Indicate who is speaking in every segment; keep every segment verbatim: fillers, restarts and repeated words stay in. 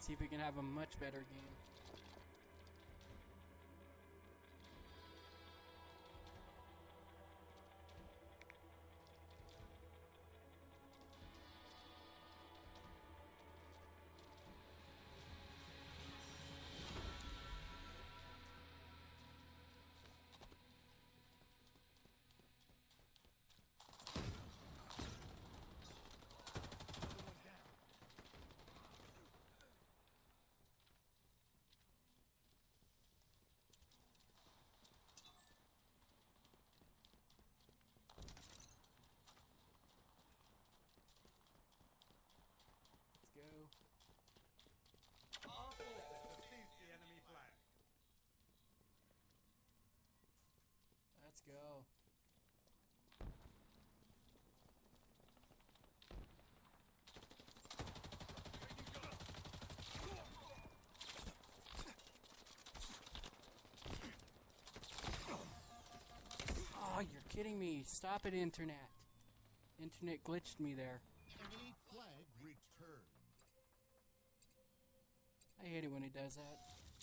Speaker 1: See if we can have a much better game. Go.
Speaker 2: Our forces have seized the enemy flag.
Speaker 1: Let's go. Oh, you're kidding me. Stop it, Internet. Internet glitched me there.
Speaker 3: Enemy flag returned.
Speaker 1: I hate it when it does that.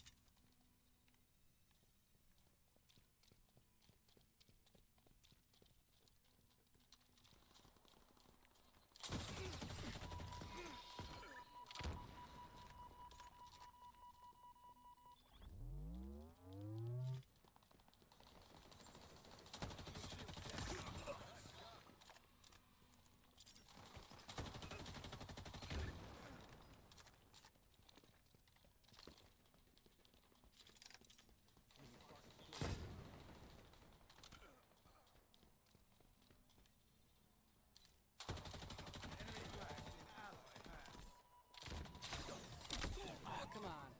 Speaker 1: Oh, come on.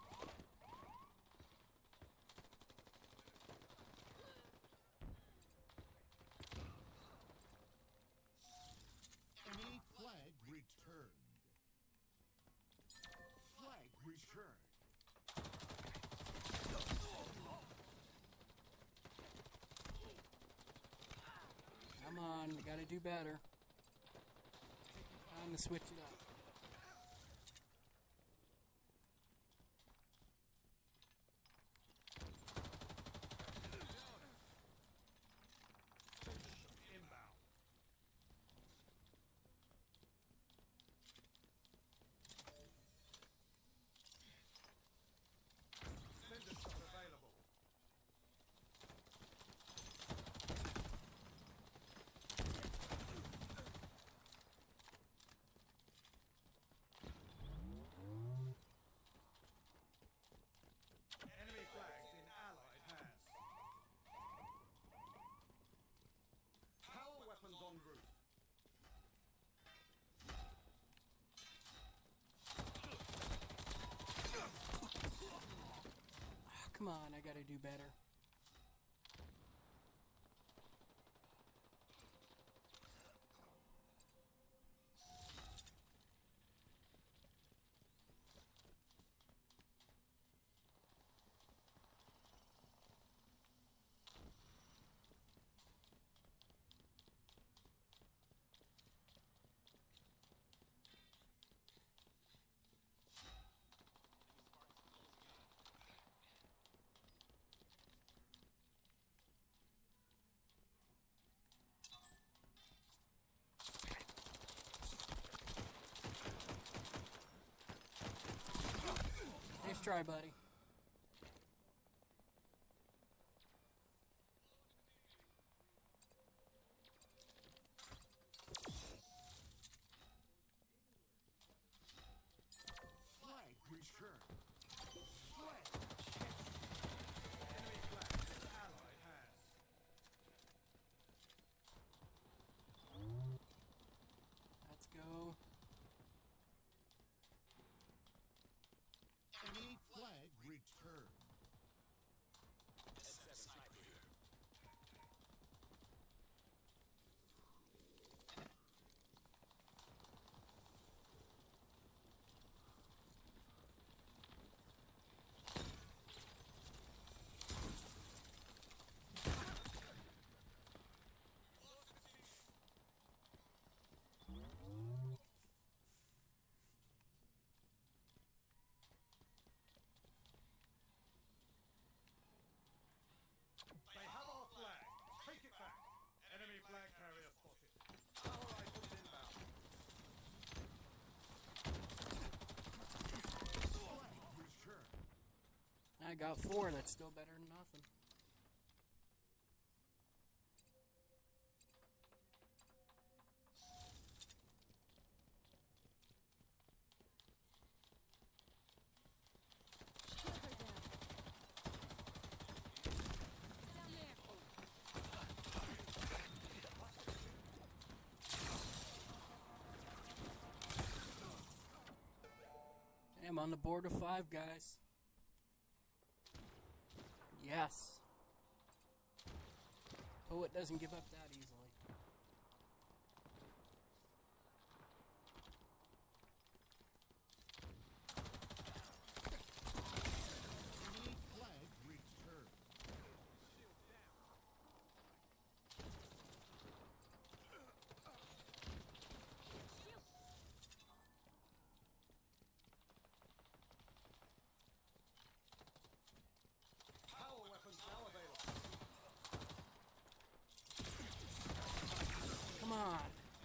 Speaker 3: Enemy flag returned. Flag returned.
Speaker 1: Come on, we gotta do better. Time to switch it up.
Speaker 2: Inbound. Sender shot available. Enemy flags in allied hands. Power weapons en route.
Speaker 1: Oh, come on, I gotta do better. Nice try, buddy.
Speaker 3: Flag returned. Flag.
Speaker 2: Enemy flags in allied hands.
Speaker 1: Let's go.
Speaker 3: Enemy flag
Speaker 1: I got four. That's still better than nothing. I'm on the board of five, guys. Yes. Poet doesn't give up that easily.
Speaker 3: Enemy flag returned.
Speaker 2: Power weapons now available.
Speaker 1: Come on.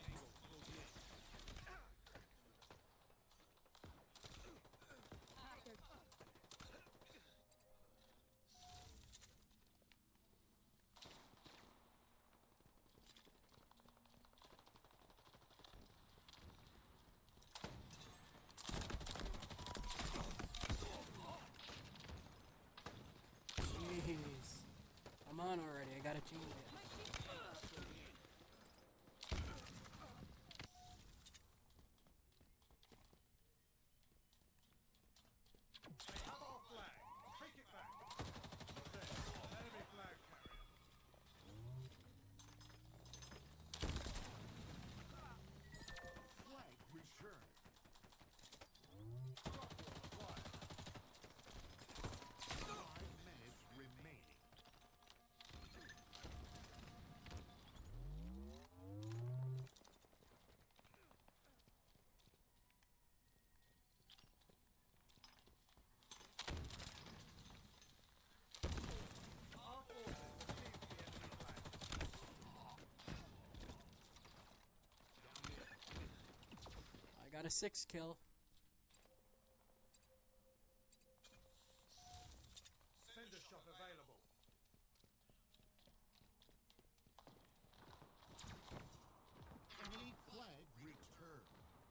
Speaker 1: Jeez. I'm on already. I gotta change it.
Speaker 2: They have our flag. Take it back. There. Enemy flag carrier.
Speaker 3: Flag returned.
Speaker 2: Drop wall acquired.
Speaker 3: Five minutes remaining.
Speaker 2: Our forces received the enemy flag.
Speaker 1: I got a six kill.
Speaker 2: Sender shot available.
Speaker 3: Enemy flag returned.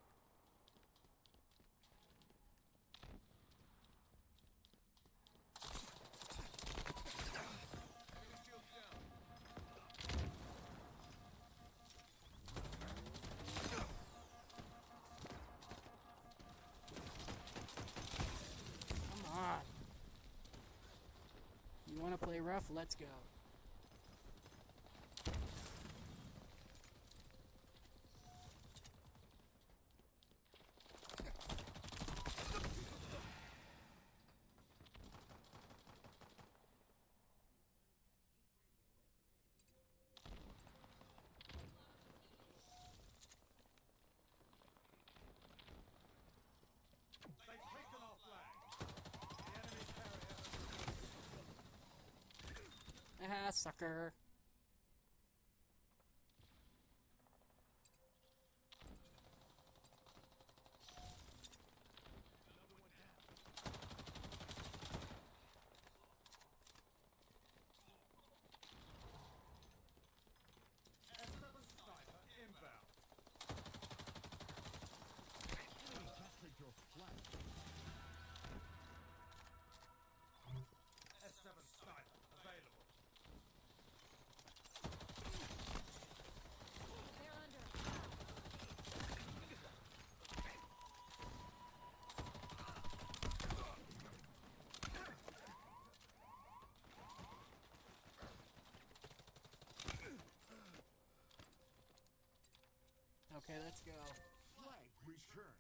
Speaker 2: Enemy shield down.
Speaker 1: Come on. You want to play rough? Let's go.
Speaker 2: They've taken our flag. The enemy carrier.
Speaker 1: Ah, sucker.
Speaker 2: S seven sniper inbound.
Speaker 3: Enemy captured your flag.
Speaker 2: S seven sniper available.
Speaker 4: They're under.
Speaker 1: Okay, let's go.
Speaker 3: Flag returned.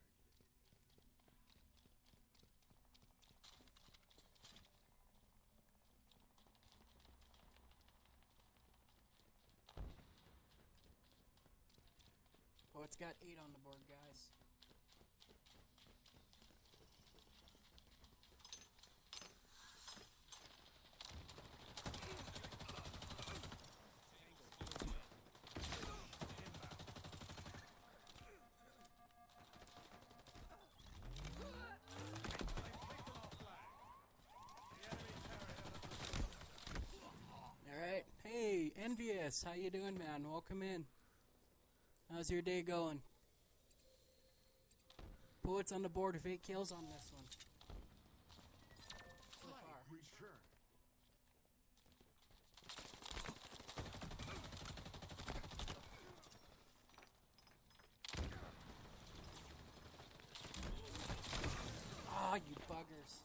Speaker 1: Oh, it's got eight on the board, guys.
Speaker 2: They've taken our flag. The enemy
Speaker 1: Envious, how you doing, man? Welcome in. How's your day going? Poets on the board with eight kills on this one. So
Speaker 3: Flag
Speaker 1: far.
Speaker 3: returned.
Speaker 1: Ah, you buggers.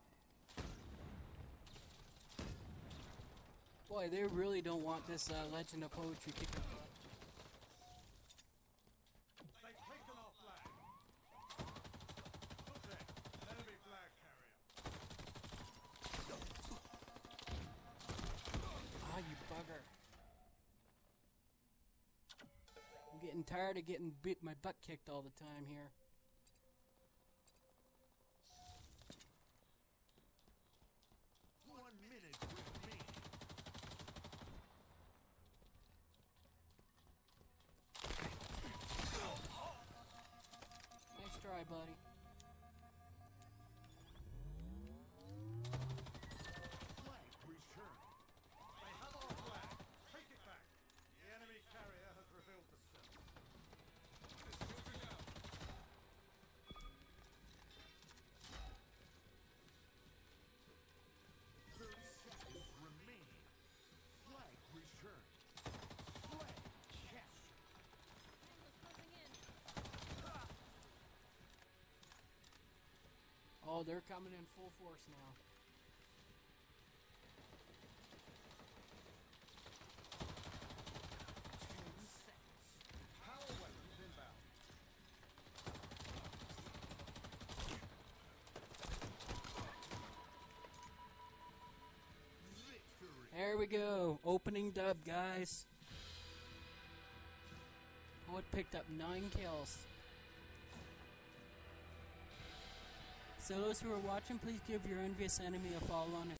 Speaker 1: Boy, they really don't want this uh, Legend of Poetry kicking butt.
Speaker 2: They've taken our flag. Put there. Enemy flag carrier.
Speaker 1: Ah, you bugger. I'm getting tired of getting bit my butt kicked all the time here.
Speaker 3: One minute remaining.
Speaker 1: Nice try, buddy.
Speaker 3: Flag returned.
Speaker 2: They have our flag. Take it back. The enemy carrier has revealed themselves. Moving out.
Speaker 3: Thirty seconds remaining. Flag returned. Flag captured.
Speaker 1: Oh, they're coming in full force now.
Speaker 3: Ten seconds.
Speaker 2: Power weapons inbound.
Speaker 3: Victory.
Speaker 1: There we go. Opening dub, guys. Poet picked up nine kills. So those who are watching, please give your envious enemy a follow on